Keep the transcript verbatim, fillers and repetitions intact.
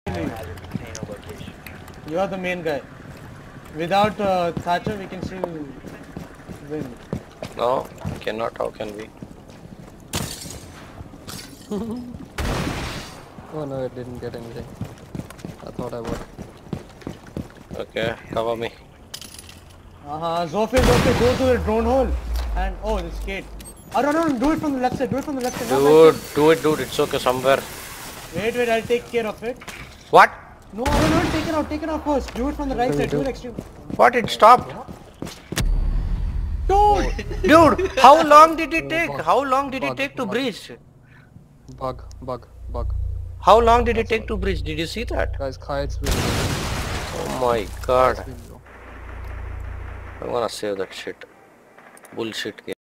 You are the main guy. Without uh, Thatcher, we can still win. No, cannot. How can we? Oh no, it didn't get anything. I thought I would. Okay, cover me. Uh-huh. Zofia, Zofia, go to the drone hole. And, oh, this gate. Oh, no, no, do it from the left side. Do it from the left side. Dude, do it, dude. It's okay somewhere. Wait, wait, I'll take care of it. What? No, no, no, take it out, take it out first. Do it from the right side, do it extreme. What? It stopped. Dude! Dude, how long did it take? How long did it take to breach? Bug, bug, bug. How long did it take to breach? Did you see that? Guys, kites will Oh my god. I'm gonna save that shit. Bullshit game.